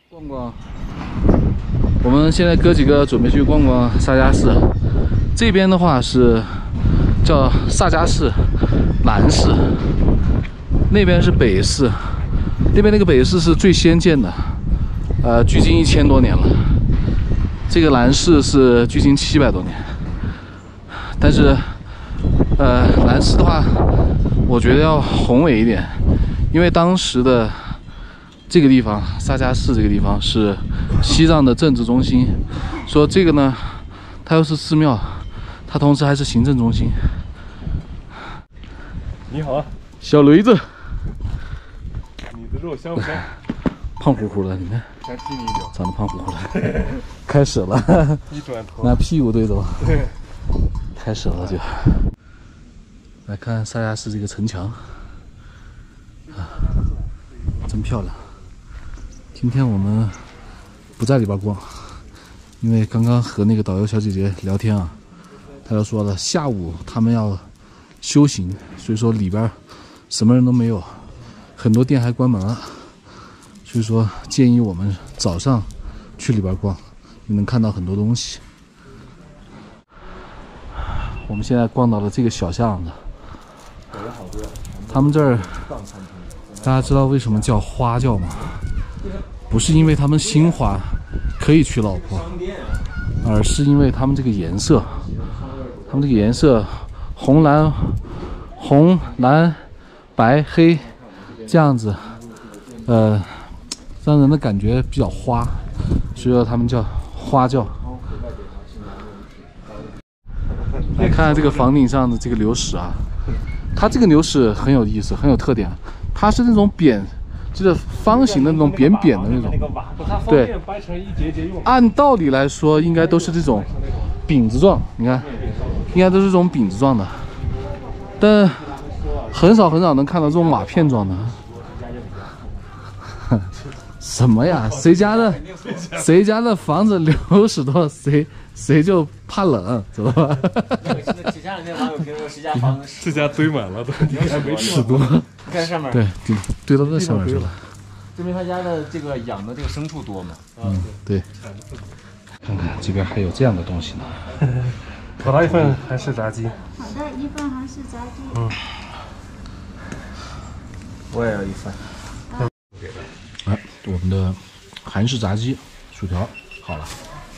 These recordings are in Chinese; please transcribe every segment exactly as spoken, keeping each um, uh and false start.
逛逛，我们现在哥几个准备去逛逛萨迦寺。这边的话是叫萨迦寺南寺，那边是北寺。那边那个北寺是最先建的，呃，距今一千多年了。这个南寺是距今七百多年。但是，呃，南寺的话，我觉得要宏伟一点，因为当时的这个地方萨迦寺这个地方是西藏的政治中心，说这个呢，它又是寺庙，它同时还是行政中心。 你好啊， 小雷子， 你的肉香不香？ 胖乎乎的，你看， 想踢你一脚， 长得胖乎乎的，开始了， 一转头拿屁股对着我， 对， 开始了就。来看萨迦寺这个城墙，啊，真漂亮。今天我们不在里边逛，因为刚刚和那个导游小姐姐聊天啊，她就说了，下午他们要修行，所以说里边什么人都没有，很多店还关门了，所以说建议我们早上去里边逛，你能看到很多东西。我们现在逛到了这个小巷子，他们这儿大家知道为什么叫花轿吗？不是因为他们新花可以娶老婆，而是因为他们这个颜色，他们这个颜色红蓝红蓝白黑这样子，呃，让人的感觉比较花，所以说他们叫花轿。来看看这个房顶上的这个流石啊，它这个流石很有意思，很有特点，它是那种扁。就是方形的那种扁扁的那种，对，按道理来说应该都是这种饼子状，你看，应该都是这种饼子状的，但很少很少能看到这种瓦片状的。什么呀？谁家的谁家的房子流石多，谁谁就怕冷，知道吧？ 前两天网友评论谁家房子这家堆满了都，你还没屎多。 你看上面， 对，堆堆到那上面去了。 证明他家的这个养的这个牲畜多嘛？ 嗯，对。看看这边还有这样的东西呢。 好了，一份韩式炸鸡。 好的，一份韩式炸鸡。 嗯。 我也要一份。 哎，我们的韩式炸鸡、薯条好了。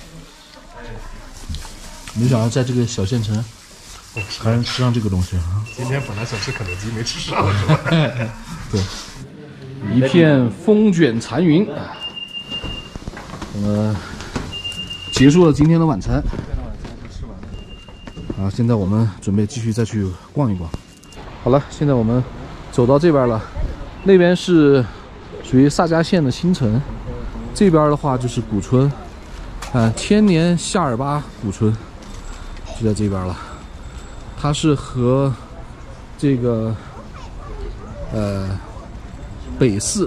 没想到在这个小县城还能吃上这个东西啊！ 今天本来想吃肯德基，没吃上，是吧？ 对，一片风卷残云。我们结束了今天的晚餐。啊，现在我们准备继续再去逛一逛。好了，现在我们走到这边了，那边是属于萨迦县的新城，这边的话就是古村，啊，千年夏尔巴古村就在这边了。它是和这个呃北寺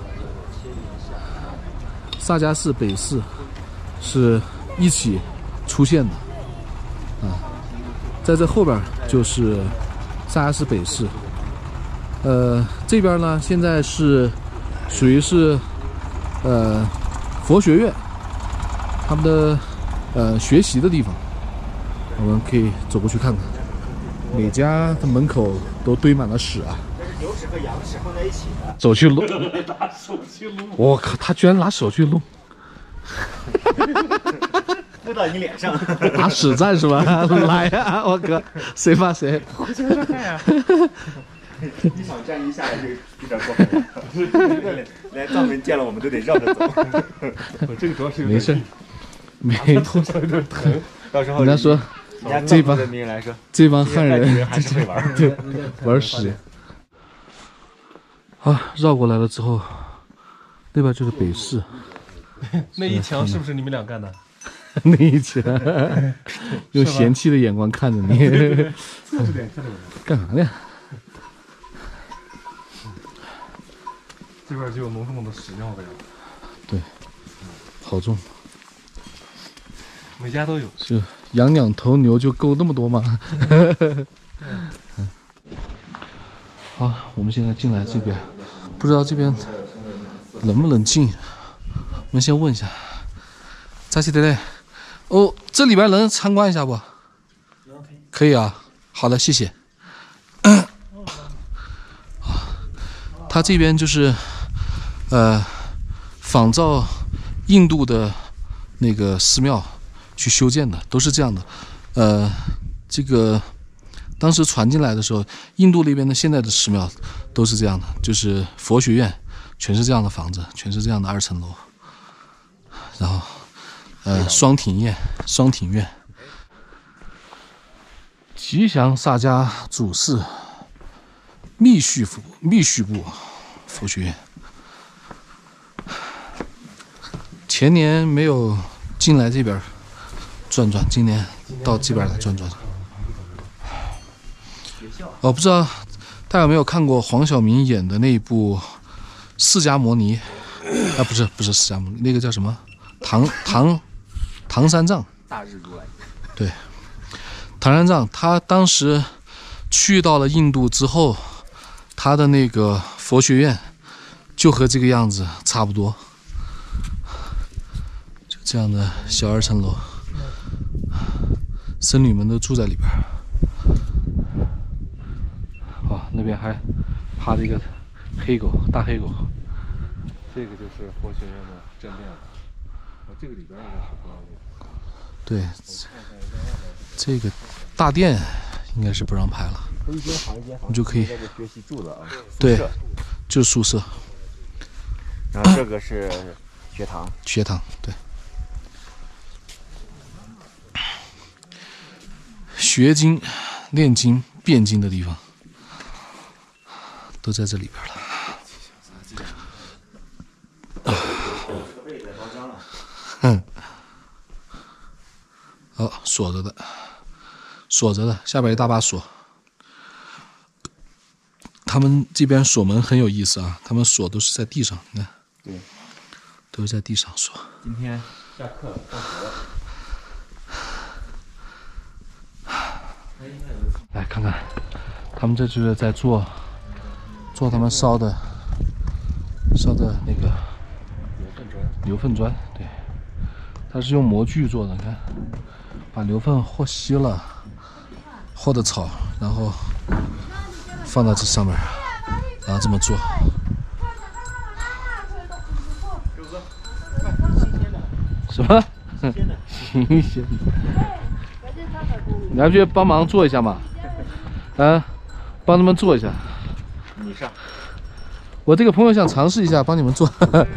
萨迦寺北寺是一起出现的啊，在这后边就是萨迦寺北寺。呃，这边呢现在是属于是呃佛学院他们的呃学习的地方，我们可以走过去看看。每家的门口都堆满了屎啊！ 牛屎和羊屎放在一起的。 走去撸， 拿手去撸。 我靠，他居然拿手去撸， 撸到你脸上。 打屎战是吧？来呀、啊！我靠，谁怕谁？ 互相伤害啊！ 一场战役下来就有点过分了，连连藏民见了我们都得绕着走。 我这个主要是没事，没错， 有点疼。 到时候人家说人家这帮人民来说， 这帮汉人还是会玩， 对，玩屎。好，绕过来了之后，那边就是北市。 那一墙是不是你们俩干的？ 那一墙用嫌弃的眼光看着你， 侧着点，侧着点。 干啥呢？ 这边就有浓重的屎尿味了。 对，好重。 每家都有。 是养两头牛就够那么多吗？好，我们现在进来这边，不知道这边能不能进。 们先问一下，扎西德勒，哦，这里边能参观一下不？可以啊。好的，谢谢。它这边就是，呃，仿照印度的那个寺庙去修建的，都是这样的。呃，这个当时传进来的时候，印度那边的现在的寺庙都是这样的，就是佛学院全是这样的房子，全是这样的二层楼。然后，呃，双庭院，双庭院。吉祥萨迦祖寺密续部密续部佛学院，前年没有进来这边转转，今年到这边来转转。我、哦、不知道大家有没有看过黄晓明演的那一部《释迦摩尼》啊？不是不是释迦摩尼，那个叫什么？唐唐唐三藏。 大日如来。 对。唐三藏他当时去到了印度之后，他的那个佛学院就和这个样子差不多，就这样的小二层楼，僧侣们都住在里边。哦，那边还趴着一个黑狗，大黑狗。 这个就是佛学院的正殿了。哦，这个里边应该是不让入。 对，这个大殿应该是不让拍了。 一间房一间房， 你就可以在这学习住的啊。 对，就是宿舍。 然后这个是学堂。 学堂，对。学经、练经、辩经的地方，都在这里边了。嗯。哦，锁着的，锁着的，下边一大把锁。他们这边锁门很有意思啊，他们锁都是在地上，你看， 对， 都是在地上锁。 今天下课了，放学了。 来看看，他们这就是在做做他们烧的烧的那个牛粪砖， 牛粪砖，对，它是用模具做的，你看。把牛粪和稀了，和的草，然后放到这上面，然后这么做。什么？新鲜的。你要不去帮忙做一下嘛？啊，帮他们做一下。 你上。 我这个朋友想尝试一下，帮你们做。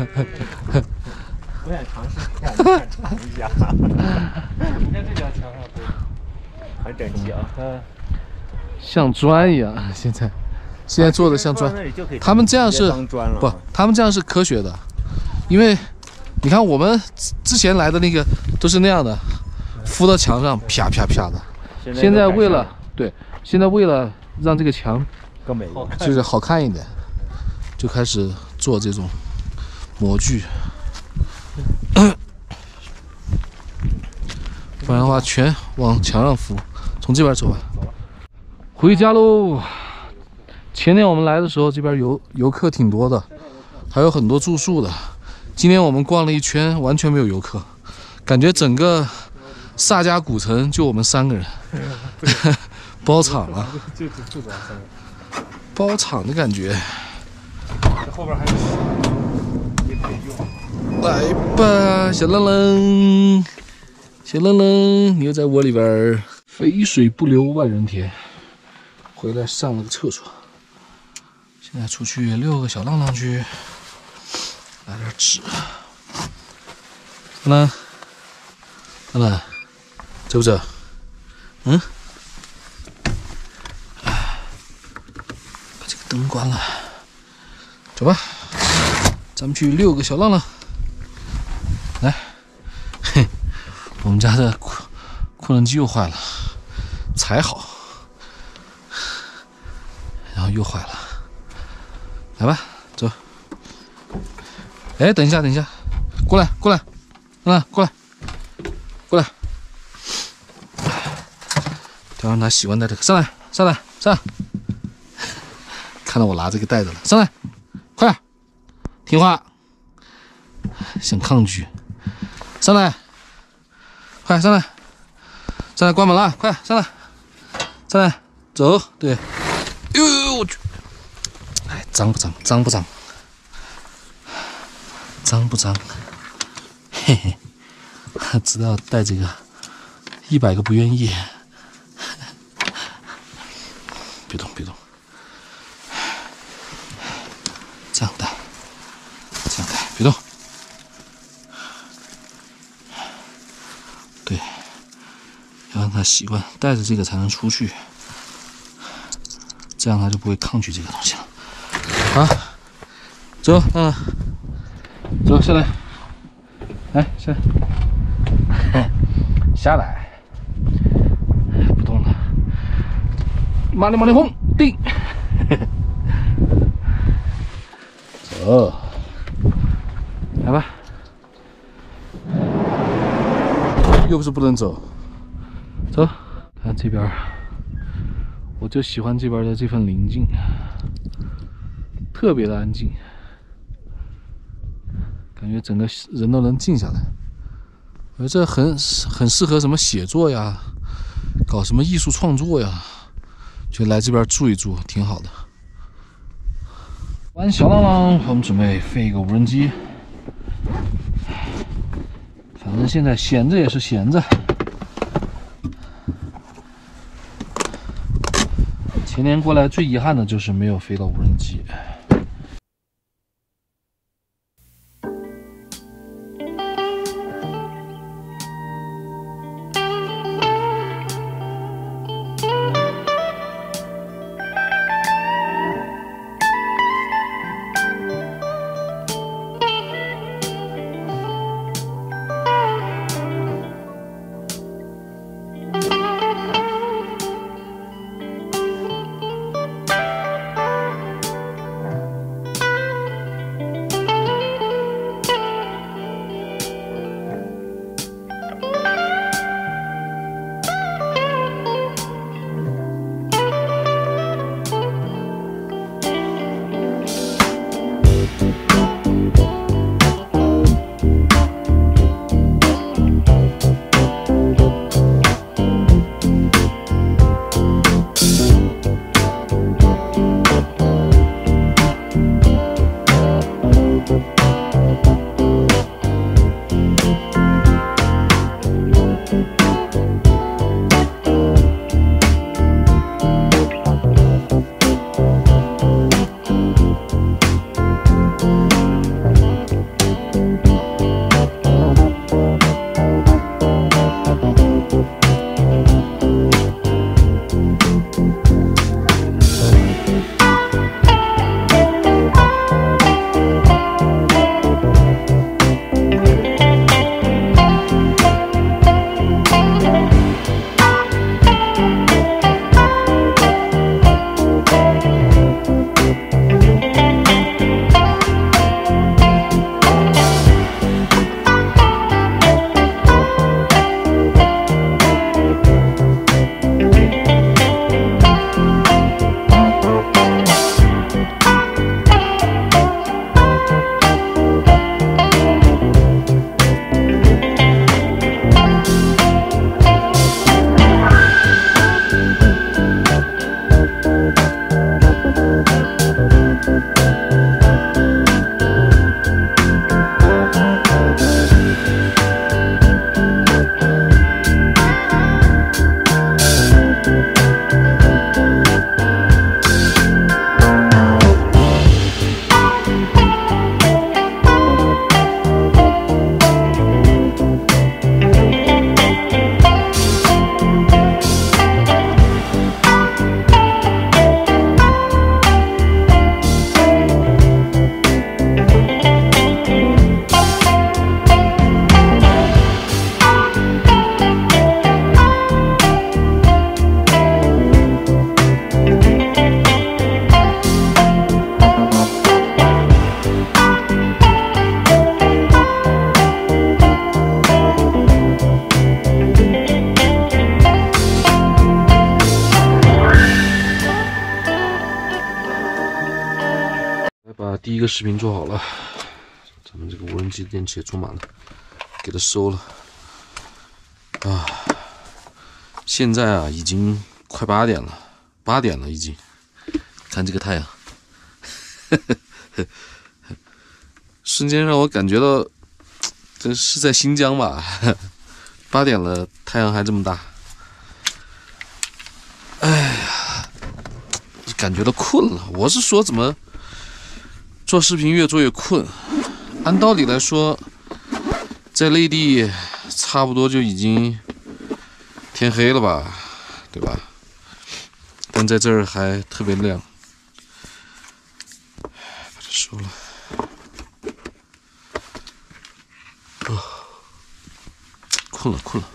我想尝试一下，你想尝一下。 你看这家墙上都很整齐啊， 嗯，像砖一样。现在，现在做的像砖。他们这样是不？他们这样是科学的，因为你看我们之前来的那个都是那样的，敷到墙上啪啪啪的。现在为了对，现在为了让这个墙更美， 就是好看一点，就开始做这种模具。不然的话，全往墙上敷。从这边走吧，回家喽。前年我们来的时候，这边游游客挺多的，还有很多住宿的。今天我们逛了一圈，完全没有游客，感觉整个萨迦古城就我们三个人，包场了， 就就就咱三个， 包场的感觉。 这后边还有。 来吧，小愣愣，小愣愣，你又在窝里边儿。肥水不流外人田，回来上了个厕所。现在出去遛个小浪浪去，来点纸。浪浪，浪浪，走不走？嗯？把这个灯关了，走吧，咱们去遛个小浪浪。来，嘿，我们家的扩扩冷机又坏了，才好，然后又坏了，来吧，走。哎，等一下，等一下，过来，过来，来，过来，过来，得让他习惯带这个，上来，上来，上来。看到我拿这个袋子了，上来，快点，听话。 想抗拒。上来，快上来，上来关门了，快上来，上来走。对，呦呦呦，我去！哎，脏不脏？脏不脏？脏不脏？嘿嘿，知道带这个，一百个不愿意。别动，别动。这样带，这样带，别动。对，要让他习惯带着这个才能出去，这样他就不会抗拒这个东西了。好，走，嗯，走下来，来下来，下来，不动了，麻利麻利轰，定，走，来吧。又不是不能走，走，看这边，我就喜欢这边的这份宁静，特别的安静，感觉整个人都能静下来。我觉得这很很适合什么写作呀，搞什么艺术创作呀，就来这边住一住，挺好的。完小浪浪，我们准备飞一个无人机。反正现在闲着也是闲着。前年过来最遗憾的就是没有飞到无人机。 第一个视频做好了，这咱们这个无人机电池也充满了，给它收了。啊，现在啊已经快八点了，八点了已经。看这个太阳，瞬间让我感觉到这是在新疆吧？八点了，太阳还这么大。哎呀，感觉到困了。我是说，怎么做视频越做越困？按道理来说，在内地差不多就已经天黑了吧，对吧？但在这儿还特别亮。把它收了。哦，困了，困了。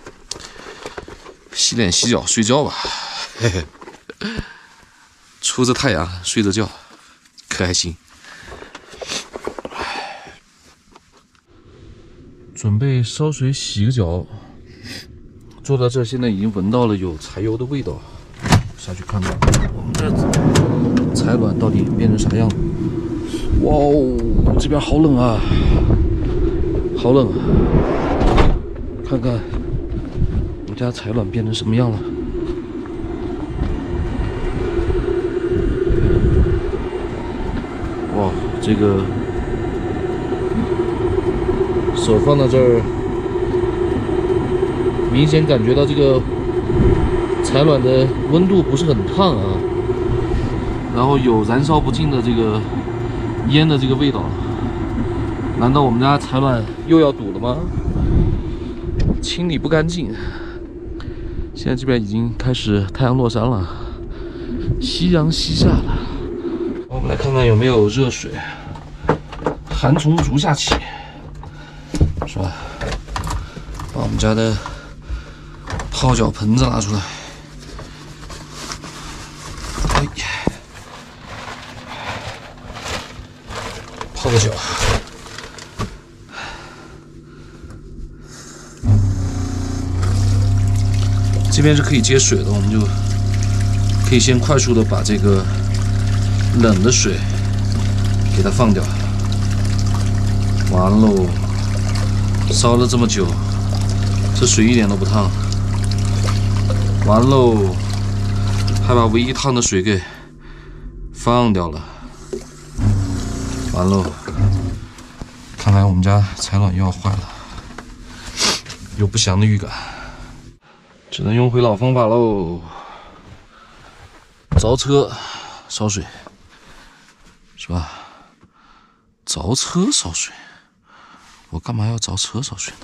洗脸洗脚睡觉吧。嘿嘿，出着太阳睡着觉，可还行。准备烧水洗个脚。坐到这，现在已经闻到了有柴油的味道。下去看看我们这采卵到底变成啥样了。哇哦，这边好冷啊，好冷啊！看看我们家采卵变成什么样了。哇，这个手放到这儿，明显感觉到这个采卵的温度不是很烫啊，然后有燃烧不尽的这个烟的这个味道。难道我们家采卵又要堵了吗？清理不干净。现在这边已经开始太阳落山了，夕阳西下了。我们来看看有没有热水。寒从足下起，是吧？把我们家的泡脚盆子拿出来。哎呀，泡个脚。这边是可以接水的，我们就可以先快速的把这个冷的水给它放掉。完喽，烧了这么久，这水一点都不烫。完喽，还把唯一烫的水给放掉了。完喽，看来我们家采卵又要坏了，有不祥的预感。只能用回老方法喽，凿车烧水，是吧？凿车烧水，我干嘛要凿车烧水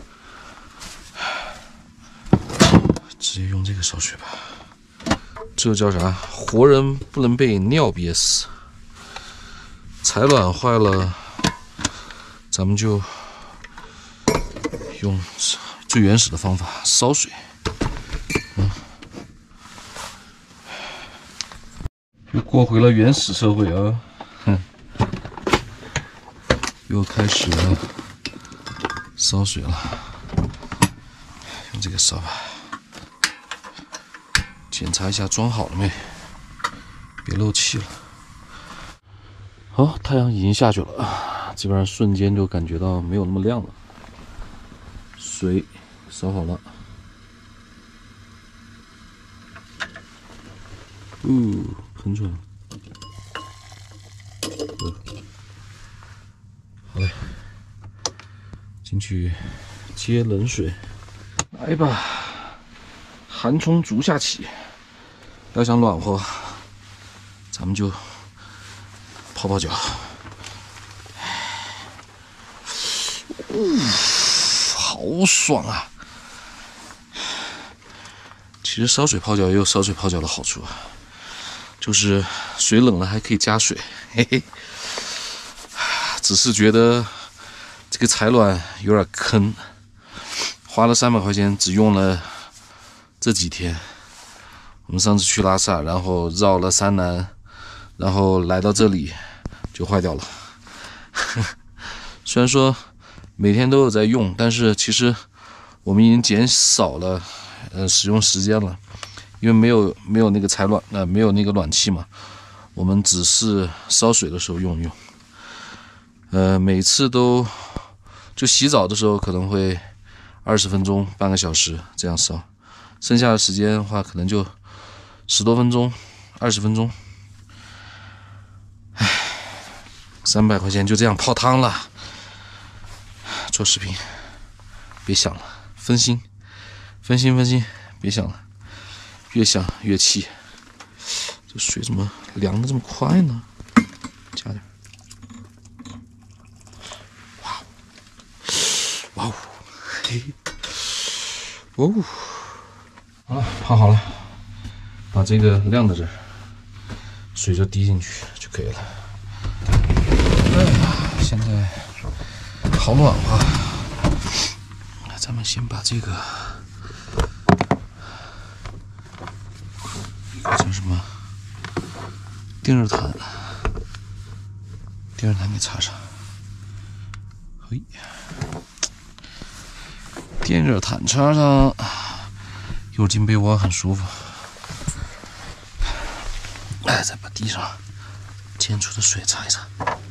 呢？直接用这个烧水吧。这叫啥？活人不能被尿憋死。采卵坏了，咱们就用最原始的方法烧水。嗯，又过回了原始社会啊！哼，又开始了烧水了，用这个烧吧。检查一下装好了没，别漏气了。好，太阳已经下去了，基本上瞬间就感觉到没有那么亮了。水烧好了。哦，喷出来了。呃，好嘞，进去接冷水。来吧，寒从足下起。要想暖和，咱们就泡泡脚。呜、哦，好爽啊！其实烧水泡脚也有烧水泡脚的好处啊。就是水冷了还可以加水，嘿嘿。只是觉得这个采卵有点坑，花了三百块钱，只用了这几天。我们上次去拉萨，然后绕了三南，然后来到这里就坏掉了。虽然说每天都有在用，但是其实我们已经减少了呃使用时间了。因为没有没有那个采卵，呃，没有那个暖气嘛，我们只是烧水的时候用用。 呃，每次都就洗澡的时候可能会二十分钟、半个小时这样烧，剩下的时间的话可能就十多分钟、二十分钟。唉，三百块钱就这样泡汤了。做视频，别想了，分心，分心，分心，别想了，越想越气。这水怎么凉的这么快呢？加点。哇，哇哦，嘿，哦，好了，泡好了，把这个晾在这儿，水就滴进去就可以了。哎呀，现在好暖和。咱们先把这个一个叫什么电热毯，电热毯给插上。嘿，电热毯插上，一会儿进被窝很舒服。哎，再把地上溅出的水擦一擦。